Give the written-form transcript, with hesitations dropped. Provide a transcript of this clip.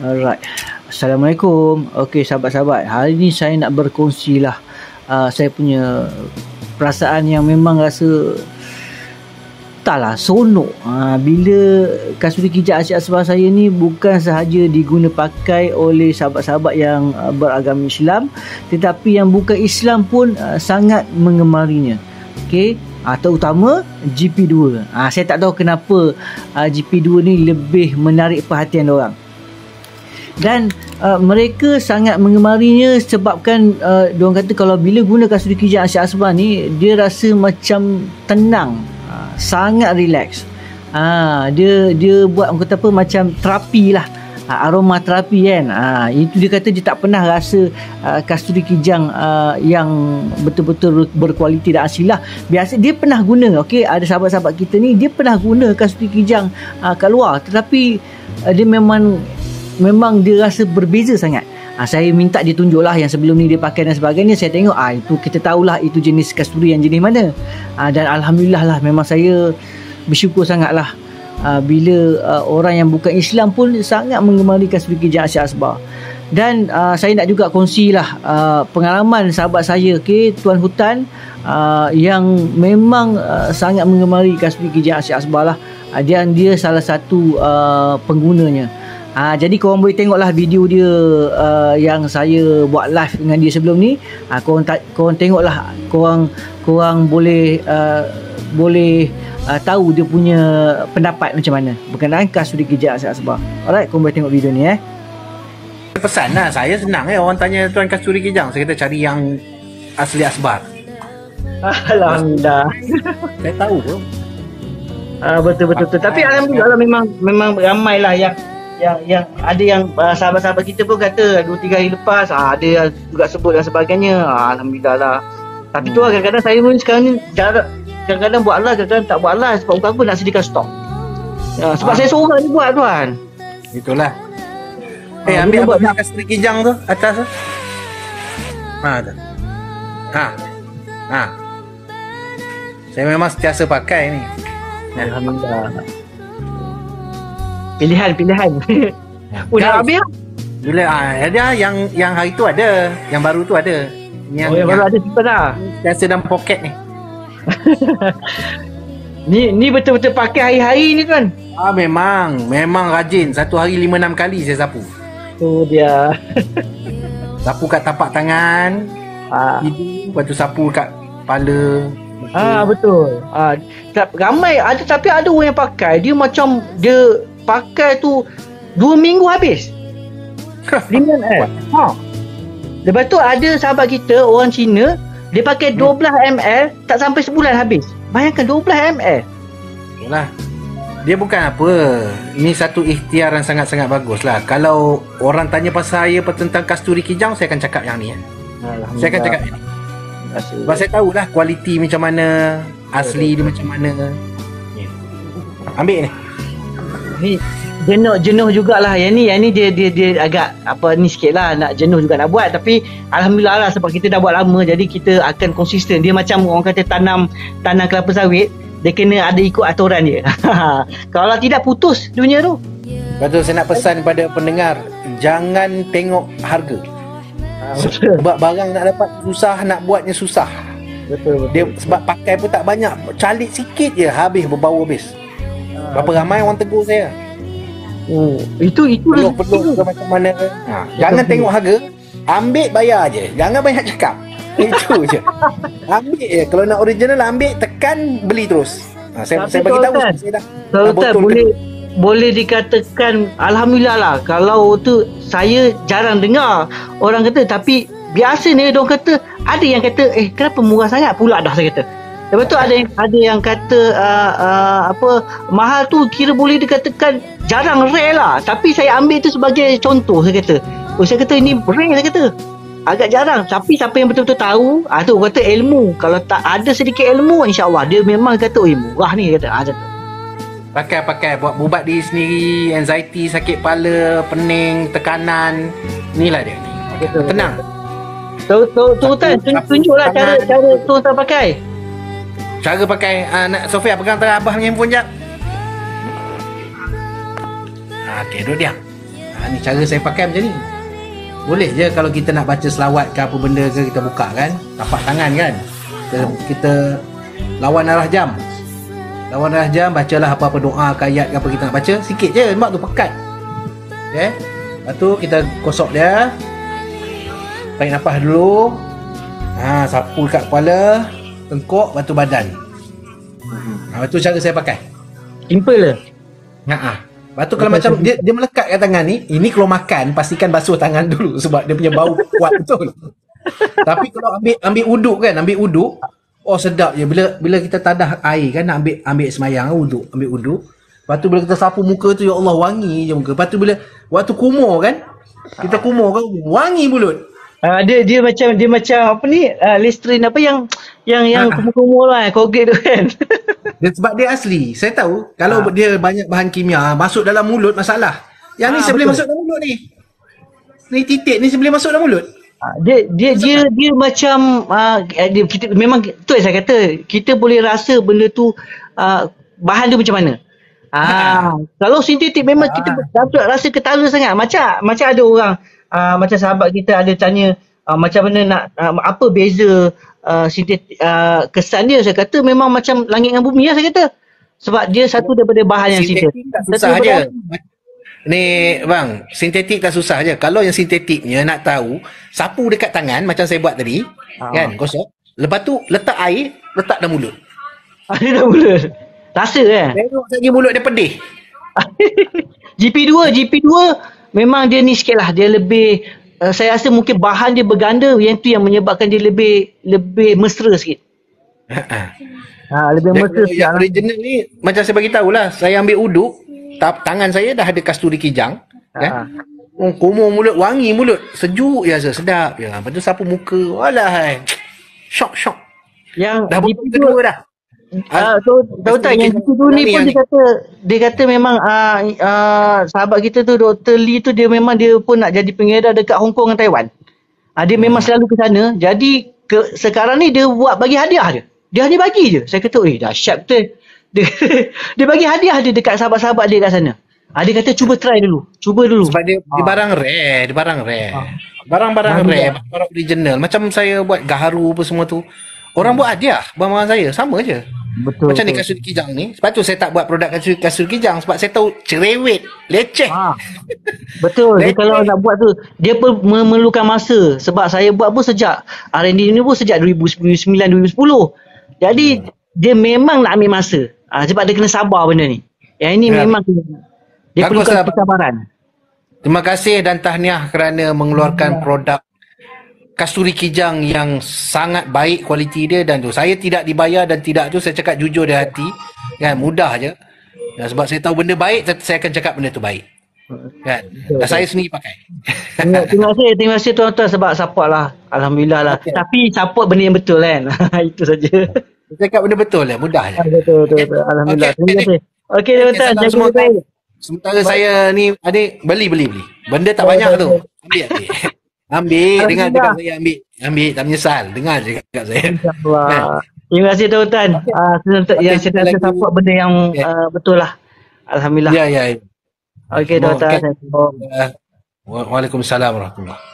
Alright. Assalamualaikum. Okey, sahabat-sahabat. Hari ni saya nak berkongsilah saya punya perasaan yang memang rasa taklah seronok bila kasuri kijang Asyik Asbar saya ni bukan sahaja diguna pakai oleh sahabat-sahabat yang beragama Islam, tetapi yang bukan Islam pun sangat mengemarinya. Okey, terutama GP2. Saya tak tahu kenapa GP2 ni lebih menarik perhatian orang. Dan mereka sangat mengemarinya sebabkan diorang kata kalau bila guna kasuri kijang Asyik Asbar ni, dia rasa macam tenang, sangat relax. Dia buat orang kata apa, macam terapi lah, aroma terapi kan. Itu dia kata dia tak pernah rasa kasuri kijang yang betul-betul berkualiti dan asli lah. Biasa dia pernah guna, okey, ada sahabat-sahabat kita ni dia pernah guna kasuri kijang kat luar, tetapi dia memang dia rasa berbeza sangat. Saya minta dia tunjuklah yang sebelum ni dia pakai dan sebagainya. Saya tengok itu kita tahulah itu jenis kasturi yang jenis mana. Dan alhamdulillah lah, memang saya bersyukur sangatlah bila orang yang bukan Islam pun sangat mengemari kasuri kijang Asyik Asbar. Dan saya nak juga kongsilah pengalaman sahabat saya, okay, Tuan Hutan, yang memang sangat mengemari kasuri kijang Asyik Asbar lah. Dia salah satu penggunanya. Jadi korang boleh tengoklah video dia yang saya buat live dengan dia sebelum ni. Korang tengoklah, korang boleh tahu dia punya pendapat macam mana berkenaan kasuri kijang Asyik Asbar. Alright, korang boleh tengok video ni. Pesan lah, saya senang orang tanya Tuan kasuri kijang, saya kata cari yang asli Asbar. Alhamdulillah. Saya tahu tu. Betul. Tapi alhamdulillah memang ramailah yang ada yang sahabat-sahabat kita pun kata 2-3 hari lepas ada yang juga sebut dan sebagainya. Alhamdulillah lah. Tapi tu lah, kadang-kadang saya pun sekarang ni kadang-kadang buat live, kadang-kadang tak buat live. Sebab bukan apa, nak sediakan stok. Sebab saya seorang ni buat, Tuan. Itulah. Ambil apa kasuri kijang tu atas tu. Tu. Saya memang sentiasa pakai ni. Alhamdulillah. Pilihan. Dah habis lah. Bila ada yang hari tu ada, yang baru tu ada. Yang baru ada simpan dah. Biasa dalam poket ni. Ni betul-betul pakai hari-hari ni, Tuan. Memang rajin. Satu hari 5-6 kali saya sapu. Tu dia. Sapu kat tapak tangan, hidung, lepas tu sapu kat kepala. Betul. Ramai ada, tapi ada orang yang pakai dia macam dia pakai tu 2 minggu habis. 5 ml. Lepas tu ada sahabat kita orang Cina, dia pakai 12 ml tak sampai sebulan habis. Bayangkan 12 ml. Itulah. Dia bukan apa. Ini satu ikhtiar yang sangat-sangat bagus lah. Kalau orang tanya pasal saya tentang kasturi kijang, saya akan cakap yang ni. Saya akan cakap yang ni. Sebab saya tahulah kualiti macam mana, asli dia macam mana. Ambil ni. Ni jenuh jugalah. Yang ni dia agak apa ni sikit lah, nak jenuh juga nak buat. Tapi alhamdulillah lah, sebab kita dah buat lama, jadi kita akan konsisten. Dia macam orang kata tanam kelapa sawit, dia kena ada ikut aturan dia. Kalau tidak putus dunia tu. Betul, saya nak pesan kepada pendengar, jangan tengok harga. Sebab barang nak dapat susah, nak buatnya susah. Betul. Dia sebab pakai pun tak banyak, calit sikit je habis, berbau habis. Berapa ramai orang tegur saya. Itu perlu macam mana. Jangan tengok harga, ambil bayar je, jangan banyak cakap. Itu je. Ambil je, kalau nak original ambil, tekan, beli terus. Saya bagi tahu saya dah. Betul, boleh dikatakan alhamdulillah lah. Kalau tu saya jarang dengar orang kata, tapi biasa ni orang kata, ada yang kata kenapa murah sangat pula dah, saya kata. Lepas tu ada yang kata mahal tu kira boleh dikatakan jarang, rare lah. Tapi saya ambil tu sebagai contoh, saya kata. Saya kata ini rare, saya kata. Agak jarang. Tapi siapa yang betul-betul tahu, tu orang kata ilmu. Kalau tak ada sedikit ilmu, insya-Allah dia memang kata murah ni, kata. Macam tu. Pakai buat ubat diri sendiri, anxiety, sakit kepala, pening, tekanan. Inilah dia ni. Tenang. Tuan, tunjuklah cara tuan pakai. Cara pakai, nak Sofia pegang tangan abah punya handphone jap. Okey, duduk diam. Ni cara saya pakai macam ni. Boleh je kalau kita nak baca selawat ke apa benda ke, kita buka kan, tapak tangan kan, kita lawan arah jam, bacalah apa-apa doa ke ayat ke apa kita nak baca, sikit je mak tu pekat. Okay, lepas tu kita kosok dia, tarik nafas dulu, sapu dekat kepala, tengkuk, lepas tu badan. Lepas tu cara saya pakai. Simple lah. Lepas tu kalau macam dia melekat kat tangan ni, ini kalau makan pastikan basuh tangan dulu sebab dia punya bau kuat betul. Tapi kalau ambil uduk kan, oh sedap je bila kita tadah air kan, nak ambil semayang ambil uduk. Lepas tu bila kita sapu muka tu, ya Allah, wangi je muka. Lepas tu bila waktu kumur kan, kita kumur kan, wangi mulut. Dia macam apa ni, Listerine apa yang kumur-kumur lah, Colgate tu kan. Sebab dia asli. Saya tahu kalau dia banyak bahan kimia masuk dalam mulut masalah. Yang ni saya boleh masuk dalam mulut ni. Ni titik ni saya boleh masuk dalam mulut. Dia macam kita memang tu yang saya kata, kita boleh rasa benda tu bahan dia macam mana. Kalau sintetik memang kita dapat rasa ketara sangat. Macam ada orang macam sahabat kita ada tanya macam mana nak apa beza sintetik, kesan dia. Saya kata memang macam langit dengan bumi lah saya kata. Sebab dia satu daripada bahan yang sintetik. Susah je. Ni bang, sintetik tak susah je. Kalau yang sintetiknya nak tahu, sapu dekat tangan macam saya buat tadi, kan, gosok. Lepas tu letak air, letak dalam mulut. Dalam mulut. Rasa kan? Tengok saja mulut dia pedih. GP2 memang dia ni sikit lah. Dia lebih, saya rasa mungkin bahan dia berganda, yang tu yang menyebabkan dia lebih mesra sikit. Lebih mesra sikit. Yang original ni macam saya bagi tahulah, saya ambil uduk, tangan saya dah ada kasturi kijang, kan? Kumur mulut, wangi mulut, sejuk je, sedap je. Lepas tu sapu muka, walah, syok. Yang dah betul kedua dah. Tahu tak yang itu ni pun dia kata memang sahabat kita tu Dr. Lee tu, dia memang dia pun nak jadi pengedar dekat Hong Kong dan Taiwan. Dia memang selalu ke sana. Jadi sekarang ni dia buat bagi hadiah je. Dia hanya bagi je. Saya kata, dahsyat betul. Dia bagi hadiah dia dekat sahabat-sahabat dia kat sana. Dia kata cuba try dulu. Sebab dia barang rare, Barang-barang rare, barang original. Macam saya buat gaharu apa semua tu. Orang buat hadiah barang-barang saya, sama je. Betul. Macam ni kasut kijang ni. Sebab tu saya tak buat produk kasut kijang, sebab saya tahu cerewet, leceh. Betul. Dia kalau nak buat tu, dia pun memerlukan masa. Sebab saya buat pun sejak R&D ni pun sejak 2009-2010. Jadi dia memang nak ambil masa. Sebab dia kena sabar benda ni. Yang ini memang dia perlukan kesabaran. Terima kasih dan tahniah kerana mengeluarkan produk kasturi kijang yang sangat baik kualiti dia. Dan tu saya tidak dibayar dan tidak tu, saya cakap jujur dari hati kan, mudah je. Sebab saya tahu benda baik, saya akan cakap benda tu baik kan. Dan saya sendiri pakai. Terima kasih tuan-tuan sebab support lah. Alhamdulillah lah. Tapi support benda yang betul kan. Itu saja. Saya cakap benda betul lah, mudah je. Betul. Alhamdulillah. Terima kasih. Okey tuan-tuan, jaga baik. Sementara saya ni adik beli. Benda tak banyak tu. Ambil, dengar cakap saya ambil, tak menyesal. Dengar cakap saya. InsyaAllah. Terima kasih tuan-tuan. Yang saya support benda yang betul lah. Alhamdulillah. Ya. Okey tuan-tuan. Waalaikumsalam warahmatullahi.